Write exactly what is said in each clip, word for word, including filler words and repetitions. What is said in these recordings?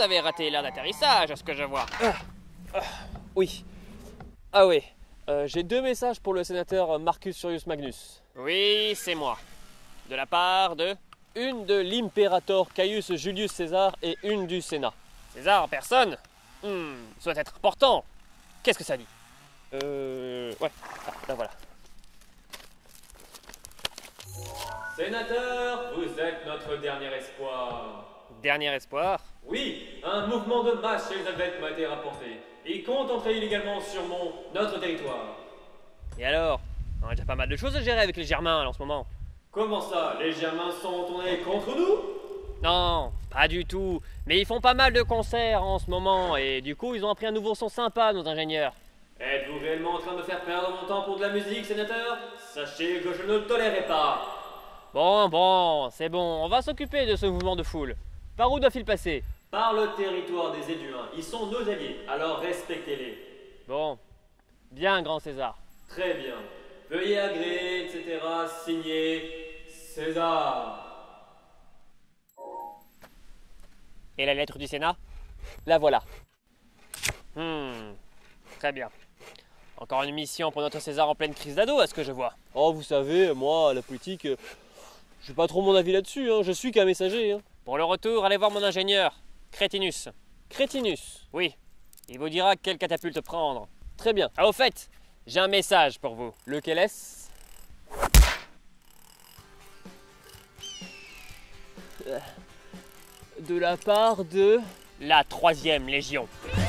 avez raté l'air d'atterrissage, à ce que je vois. Ah, ah, oui. Ah oui. Euh, J'ai deux messages pour le sénateur Marcus Furius Magnus. Oui, c'est moi. De la part de... Une de l'impérator Caius Julius César et une du Sénat. César en personne. Hmm, ça doit être important. Qu'est-ce que ça dit? Euh... Ouais, ah, là voilà. Sénateur, vous êtes notre dernier espoir. Dernier espoir? Oui, un mouvement de masse chez les Helvètes m'a été rapporté. Ils comptent entrer illégalement sur mon... notre territoire. Et alors? On a déjà pas mal de choses à gérer avec les Germains là, en ce moment. Comment ça? Les Germains sont tournés contre nous? Non, pas du tout. Mais ils font pas mal de concerts en ce moment et du coup ils ont appris un nouveau son sympa, nos ingénieurs. Êtes-vous réellement en train de me faire perdre mon temps pour de la musique, sénateur? Sachez que je ne le tolérerai pas. Bon, bon, c'est bon, on va s'occuper de ce mouvement de foule. Par où doit-il passer? Par le territoire des Éduins. Ils sont nos alliés, alors respectez-les. Bon, bien, grand César. Très bien. Veuillez agréer, et cetera. Signé César. Et la lettre du Sénat? La voilà. Hmm, très bien. Encore une mission pour notre César en pleine crise d'ado, à ce que je vois. Oh, vous savez, moi, la politique, euh, j'ai pas trop mon avis là-dessus, hein. Je suis qu'un messager. Hein. Pour le retour, allez voir mon ingénieur, Crétinus. Crétinus? Oui, il vous dira quelle catapulte prendre. Très bien. Ah, au fait, j'ai un message pour vous. Lequel est-ce? De la part de... La troisième Légion.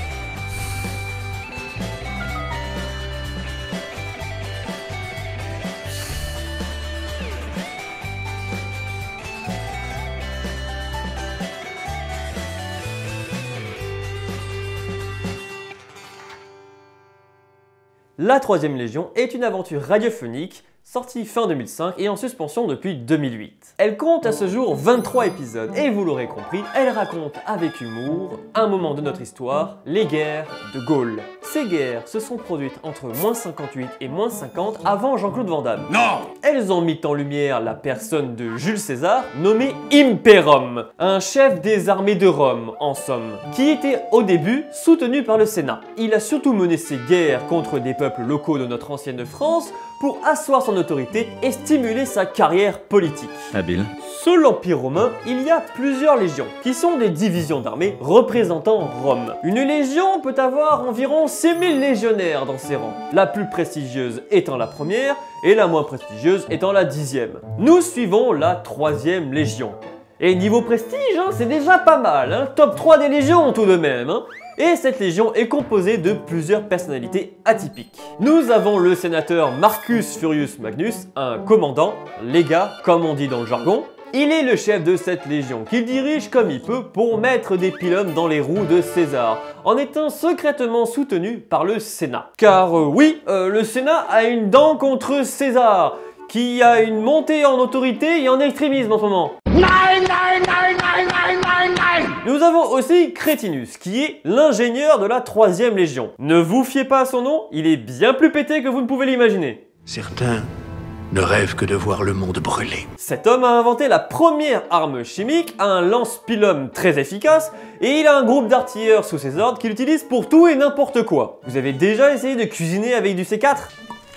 La troisième Légion est une aventure radiophonique sortie fin deux mille cinq et en suspension depuis deux mille huit. Elle compte à ce jour vingt-trois épisodes et vous l'aurez compris, elle raconte avec humour un moment de notre histoire, les guerres de Gaule. Ces guerres se sont produites entre moins cinquante-huit et moins cinquante avant Jean-Claude Van Damme. Non! Elles ont mis en lumière la personne de Jules César, nommé Imperum, un chef des armées de Rome, en somme, qui était au début soutenu par le Sénat. Il a surtout mené ses guerres contre des peuples locaux de notre ancienne France pour asseoir son autorité et stimuler sa carrière politique. Habile. Sous l'Empire romain, il y a plusieurs légions, qui sont des divisions d'armées représentant Rome. Une légion peut avoir environ six mille légionnaires dans ses rangs, la plus prestigieuse étant la première et la moins prestigieuse étant la dixième. Nous suivons la troisième légion. Et niveau prestige, hein, c'est déjà pas mal, hein, top trois des légions tout de même. Hein. Et cette légion est composée de plusieurs personnalités atypiques. Nous avons le sénateur Marcus Furius Magnus, un commandant, légat comme on dit dans le jargon. Il est le chef de cette légion qu'il dirige comme il peut pour mettre des pylônes dans les roues de César, en étant secrètement soutenu par le Sénat. Car euh, oui, euh, le Sénat a une dent contre César, qui a une montée en autorité et en extrémisme en ce moment. Nous avons aussi Crétinus, qui est l'ingénieur de la troisième Légion. Ne vous fiez pas à son nom, il est bien plus pété que vous ne pouvez l'imaginer. Certains ne rêvent que de voir le monde brûler. Cet homme a inventé la première arme chimique, un lance-pylôme très efficace, et il a un groupe d'artilleurs sous ses ordres qu'il utilise pour tout et n'importe quoi. Vous avez déjà essayé de cuisiner avec du C quatre ?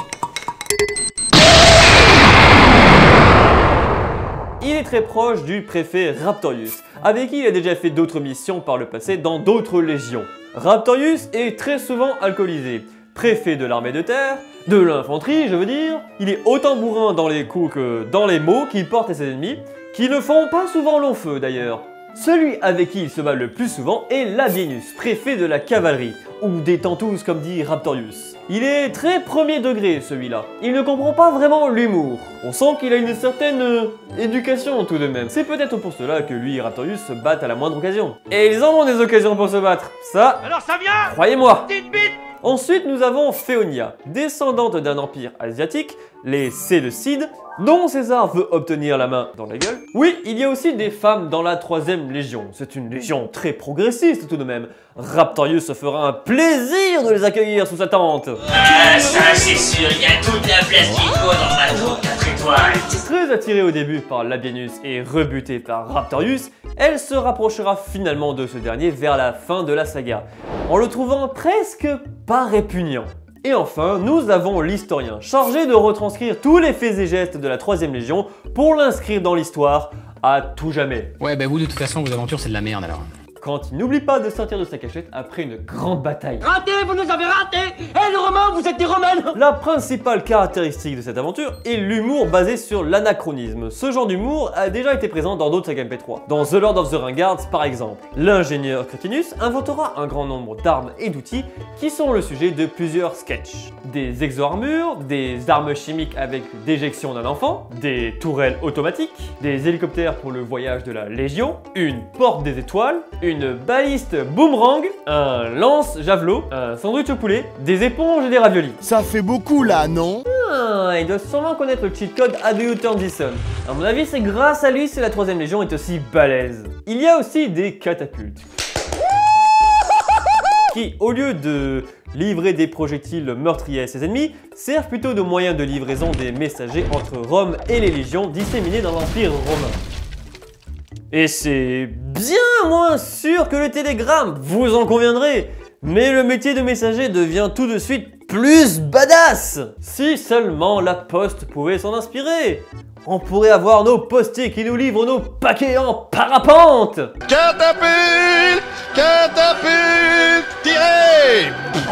Il est très proche du préfet Raptorius, avec qui il a déjà fait d'autres missions par le passé dans d'autres légions. Raptorius est très souvent alcoolisé. Préfet de l'armée de terre, de l'infanterie je veux dire, il est autant bourrin dans les coups que dans les mots qu'il porte à ses ennemis, qui ne font pas souvent long feu d'ailleurs. Celui avec qui il se bat le plus souvent est Labienus, préfet de la cavalerie, ou des Tantous comme dit Raptorius. Il est très premier degré celui-là, il ne comprend pas vraiment l'humour. On sent qu'il a une certaine euh, éducation tout de même. C'est peut-être pour cela que lui et Raptorius se battent à la moindre occasion. Et ils en ont des occasions pour se battre, ça, alors ça vient, croyez-moi. petite bite. Ensuite, nous avons Féonia, descendante d'un empire asiatique, les Séleucides, dont César veut obtenir la main dans la gueule. Oui, il y a aussi des femmes dans la troisième légion. C'est une légion très progressiste tout de même. Raptorius se fera un plaisir de les accueillir sous sa tente. Ah, ça c'est sûr, il y a toute la place qu'il faut dans ma tente, après toi. Très attirée au début par Labienus et rebutée par Raptorius, elle se rapprochera finalement de ce dernier vers la fin de la saga, en le trouvant presque pas répugnant. Et enfin, nous avons l'historien, chargé de retranscrire tous les faits et gestes de la troisième Légion pour l'inscrire dans l'histoire à tout jamais. Ouais, bah vous de toute façon, vos aventures c'est de la merde alors. Quand il n'oublie pas de sortir de sa cachette après une grande bataille. Raté, vous nous avez raté. Eh les Romains, vous êtes des Romains. La principale caractéristique de cette aventure est l'humour basé sur l'anachronisme. Ce genre d'humour a déjà été présent dans d'autres sagas M P trois. Dans The Lord of the Ringards par exemple, l'ingénieur Cretinus inventera un grand nombre d'armes et d'outils qui sont le sujet de plusieurs sketchs. Des exo-armures, des armes chimiques avec déjection d'un enfant, des tourelles automatiques, des hélicoptères pour le voyage de la Légion, une porte des étoiles, une baliste boomerang, un lance-javelot, un sandwich au poulet, des éponges et des raviolis. Ça fait beaucoup là, non? Ah, il doit sûrement connaître le cheat code How do you turn this on. À mon avis, c'est grâce à lui si la troisième Légion est aussi balèze. Il y a aussi des catapultes qui, au lieu de livrer des projectiles meurtriers à ses ennemis, servent plutôt de moyen de livraison des messagers entre Rome et les légions disséminées dans l'Empire romain. Et c'est bien moins sûr que le télégramme, vous en conviendrez. Mais le métier de messager devient tout de suite plus badass. Si seulement la poste pouvait s'en inspirer. On pourrait avoir nos postiers qui nous livrent nos paquets en parapente. Catapulte! Catapulte! Tirez!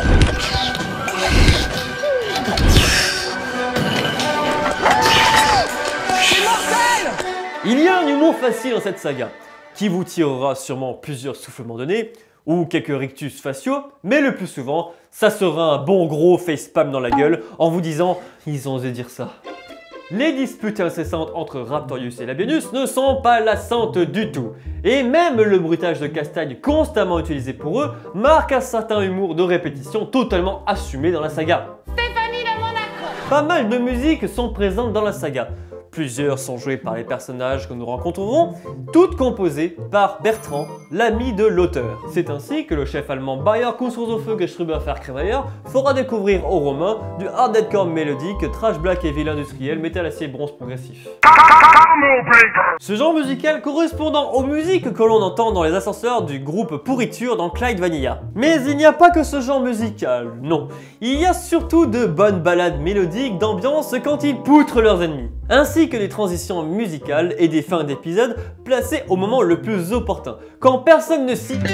Il y a un humour facile dans cette saga, qui vous tirera sûrement plusieurs soufflements de nez, ou quelques rictus faciaux, mais le plus souvent, ça sera un bon gros facepalm dans la gueule en vous disant « ils ont osé dire ça ». Les disputes incessantes entre Raptorius et Labienus ne sont pas lassantes du tout, et même le bruitage de castagne constamment utilisé pour eux marque un certain humour de répétition totalement assumé dans la saga. Stéphanie de Monaco. Pas mal de musiques sont présentes dans la saga. Plusieurs sont joués par les personnages que nous rencontrerons, toutes composées par Bertrand, l'ami de l'auteur. C'est ainsi que le chef allemand Bayer Kunstfeuer Gestrüber Verkremeyer fera découvrir aux Romains du hard deathcore mélodique, trash black et ville industriel, métal acier bronze progressif. Ce genre musical correspondant aux musiques que l'on entend dans les ascenseurs du groupe Pourriture dans Clyde Vanilla. Mais il n'y a pas que ce genre musical, non. Il y a surtout de bonnes ballades mélodiques d'ambiance quand ils poutrent leurs ennemis, ainsi que des transitions musicales et des fins d'épisodes placées au moment le plus opportun, quand personne ne s'y...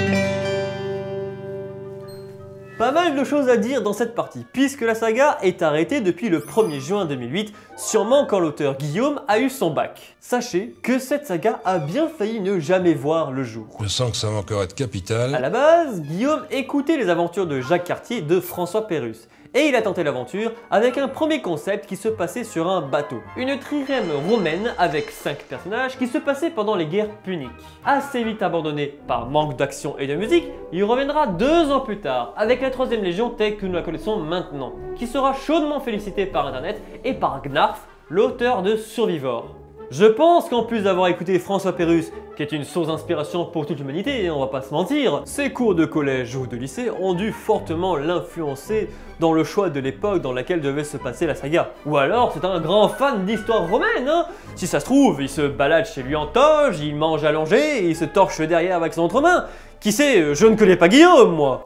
Pas mal de choses à dire dans cette partie, puisque la saga est arrêtée depuis le premier juin deux mille huit, sûrement quand l'auteur Guillaume a eu son bac. Sachez que cette saga a bien failli ne jamais voir le jour. Je sens que ça va encore être capital. À la base, Guillaume écoutait les aventures de Jacques Cartier de François Pérusse, et il a tenté l'aventure avec un premier concept qui se passait sur un bateau. Une trirème romaine avec cinq personnages qui se passaient pendant les guerres puniques. Assez vite abandonné par manque d'action et de musique, il reviendra deux ans plus tard avec la troisième Légion telle que nous la connaissons maintenant, qui sera chaudement félicitée par internet et par Gnarf, l'auteur de Survivor. Je pense qu'en plus d'avoir écouté François Pérusse, qui est une source d'inspiration pour toute l'humanité, on va pas se mentir, ses cours de collège ou de lycée ont dû fortement l'influencer dans le choix de l'époque dans laquelle devait se passer la saga. Ou alors c'est un grand fan d'histoire romaine, hein. Si ça se trouve, il se balade chez lui en toge, il mange allongé et il se torche derrière avec son autre-main. Qui sait, je ne connais pas Guillaume, moi.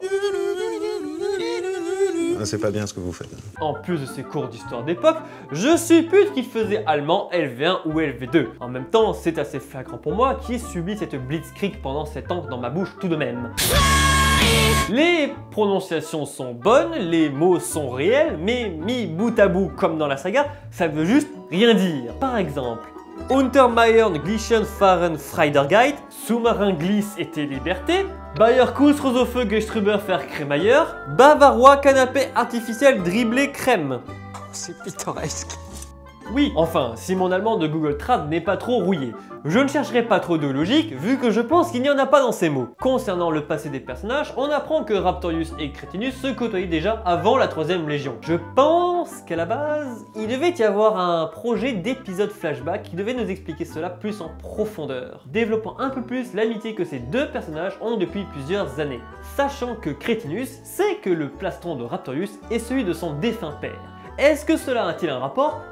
C'est pas bien ce que vous faites. En plus de ses cours d'histoire d'époque, je suppute qu'il faisait allemand L V un ou L V deux. En même temps, c'est assez flagrant pour moi qui ai subi cette blitzkrieg pendant sept ans dans ma bouche tout de même. Les prononciations sont bonnes, les mots sont réels, mais mis bout à bout comme dans la saga, ça veut juste rien dire. Par exemple, Untermeier Glichen fahren Freidergeit, sous-marin glisse était liberté, Bayer Kunstfeuer Gestrüber Verkremeyer, bavarois canapé artificiel dribblé crème. C'est pittoresque. Oui, enfin, si mon allemand de Google Trad n'est pas trop rouillé. Je ne chercherai pas trop de logique, vu que je pense qu'il n'y en a pas dans ces mots. Concernant le passé des personnages, on apprend que Raptorius et Cretinus se côtoyaient déjà avant la troisième Légion. Je pense qu'à la base, il devait y avoir un projet d'épisode flashback qui devait nous expliquer cela plus en profondeur, développant un peu plus l'amitié que ces deux personnages ont depuis plusieurs années. Sachant que Cretinus sait que le plastron de Raptorius est celui de son défunt père. Est-ce que cela a-t-il un rapport ?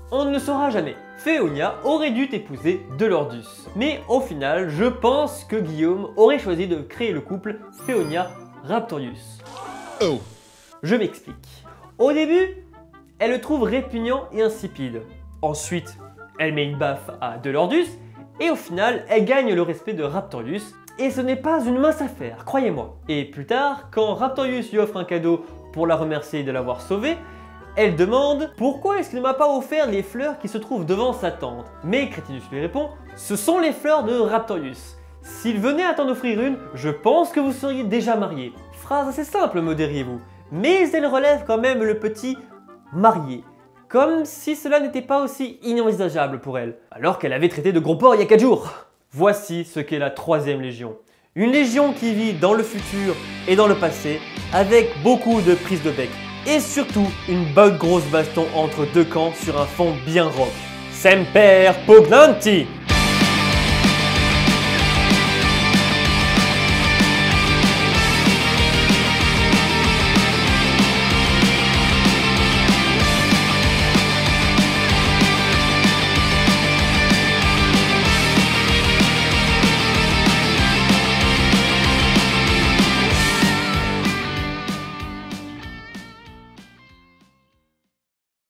On ne le saura jamais. Féonia aurait dû épouser Delordus. Mais au final, je pense que Guillaume aurait choisi de créer le couple Féonia-Raptorius. Oh. Je m'explique. Au début, elle le trouve répugnant et insipide. Ensuite, elle met une baffe à Delordus. Et au final, elle gagne le respect de Raptorius. Et ce n'est pas une mince affaire, croyez-moi. Et plus tard, quand Raptorius lui offre un cadeau pour la remercier de l'avoir sauvée, elle demande pourquoi est-ce qu'il ne m'a pas offert les fleurs qui se trouvent devant sa tente. Mais Crétinus lui répond, ce sont les fleurs de Raptorius. S'il venait à t'en offrir une, je pense que vous seriez déjà mariés. Phrase assez simple, me diriez-vous. Mais elle relève quand même le petit marié. Comme si cela n'était pas aussi inenvisageable pour elle, alors qu'elle avait traité de gros porc il y a quatre jours. Voici ce qu'est la troisième légion. Une légion qui vit dans le futur et dans le passé, avec beaucoup de prises de bec. Et surtout, une bonne grosse baston entre deux camps sur un fond bien rock. Semper Pugnanti!